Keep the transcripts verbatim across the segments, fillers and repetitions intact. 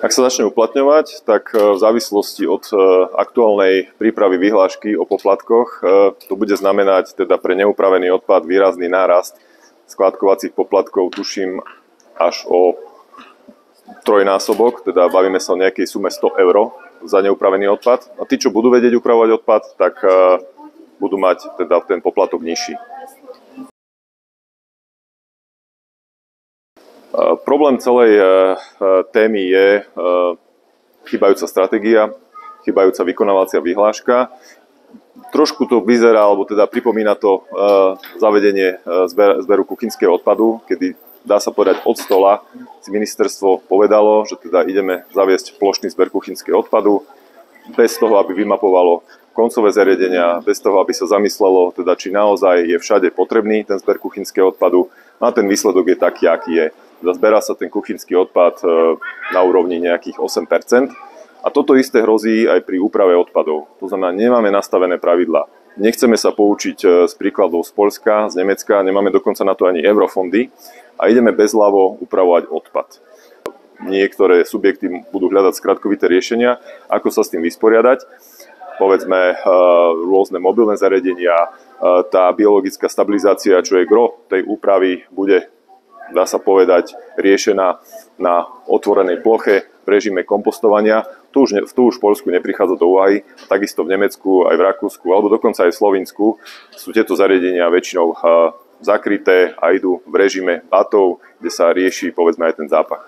Ak sa začne uplatňovať, tak v závislosti od aktuálnej prípravy vyhlášky o poplatkoch to bude znamenať teda pre neupravený odpad výrazný nárast skládkovacích poplatkov, tuším až o trojnásobok, teda bavíme sa o nejakej sume sto eur za neupravený odpad. A tí, čo budú vedieť upravovať odpad, tak budú mať teda ten poplatok nižší. Problém celej témy je chýbajúca stratégia, chýbajúca vykonávacia vyhláška. Trošku to vyzerá, alebo teda pripomína to zavedenie zberu kuchynského odpadu, kedy, dá sa povedať, od stola si ministerstvo povedalo, že teda ideme zaviesť plošný zber kuchynského odpadu, bez toho, aby vymapovalo koncové zariadenia, bez toho, aby sa zamyslelo, teda, či naozaj je všade potrebný ten zber kuchynského odpadu. A ten výsledok je taký, aký je. Zberá sa ten kuchynský odpad na úrovni nejakých osem percent. A toto isté hrozí aj pri úprave odpadov. To znamená, nemáme nastavené pravidlá. Nechceme sa poučiť z príkladov z Poľska, z Nemecka, nemáme dokonca na to ani eurofondy a ideme bezhlavo upravovať odpad. Niektoré subjekty budú hľadať skratkovité riešenia, ako sa s tým vysporiadať. Povedzme rôzne mobilné zariadenia, tá biologická stabilizácia, čo je gro tej úpravy, bude, dá sa povedať, riešená na otvorenej ploche v režime kompostovania. Tu už, tu už v Poľsku neprichádza do úvahy, takisto v Nemecku, aj v Rakúsku, alebo dokonca aj v Slovinsku sú tieto zariadenia väčšinou zakryté a idú v režime batov, kde sa rieši, povedzme, aj ten zápach.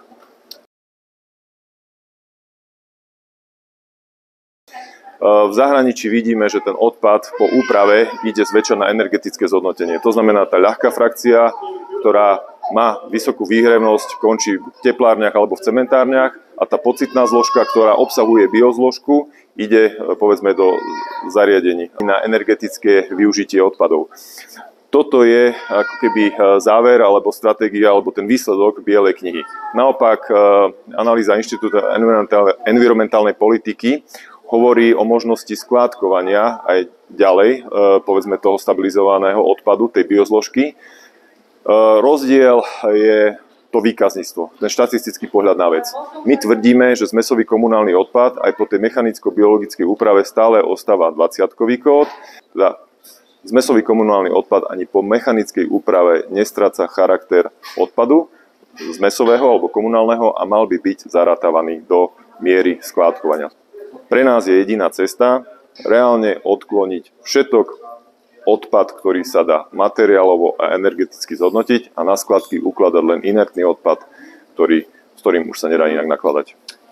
V zahraničí vidíme, že ten odpad po úprave ide zväčša na energetické zhodnotenie. To znamená, tá ľahká frakcia, ktorá má vysokú výhrevnosť, končí v teplárniach alebo v cementárniach a tá pocitná zložka, ktorá obsahuje biozložku, ide, povedzme, do zariadení na energetické využitie odpadov. Toto je ako keby záver alebo stratégia alebo ten výsledok Bielej knihy. Naopak, analýza Inštitútu environmentálnej politiky hovorí o možnosti skládkovania aj ďalej, povedzme, toho stabilizovaného odpadu, tej biozložky. Rozdiel je to výkazníctvo, ten štatistický pohľad na vec. My tvrdíme, že zmesový komunálny odpad aj po tej mechanicko-biologickej úprave stále ostáva dvadsiatkový kód. Teda zmesový komunálny odpad ani po mechanickej úprave nestráca charakter odpadu zmesového alebo komunálneho a mal by byť zarátavaný do miery skládkovania. Pre nás je jediná cesta reálne odkloniť všetok odpad, ktorý sa dá materiálovo a energeticky zhodnotiť a na skladky ukladať len inertný odpad, ktorý, s ktorým už sa nedá inak nakladať.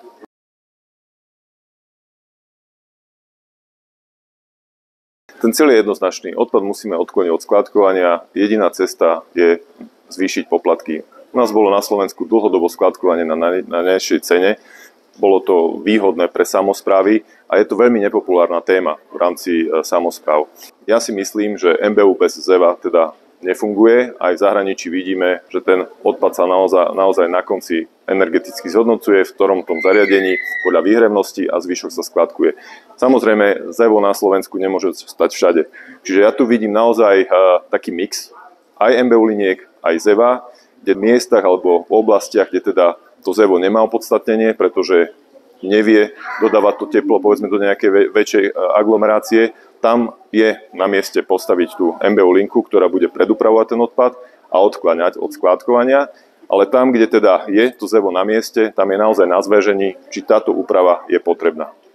Ten cieľ je jednoznačný. Odpad musíme odkloniť od skladkovania. Jediná cesta je zvýšiť poplatky. U nás bolo na Slovensku dlhodobo skladkovanie na najnižšej cene. Bolo to výhodné pre samosprávy a je to veľmi nepopulárna téma v rámci samospráv. Ja si myslím, že em bé ú bez zeva teda nefunguje. Aj v zahraničí vidíme, že ten odpad sa naozaj, naozaj na konci energeticky zhodnocuje, v ktorom tom zariadení podľa výhrevnosti a zvyšok sa skladkuje. Samozrejme, zevo na Slovensku nemôže stať všade. Čiže ja tu vidím naozaj taký mix aj em bé ú liniek, aj zeva, kde v miestach alebo v oblastiach, kde teda to zevo nemá opodstatnenie, pretože nevie dodávať to teplo, povedzme, do nejakej väčšej aglomerácie. Tam je na mieste postaviť tú em bé ú linku, ktorá bude predupravovať ten odpad a odkláňať od skládkovania. Ale tam, kde teda je to zevo na mieste, tam je naozaj na zvážení, či táto úprava je potrebná.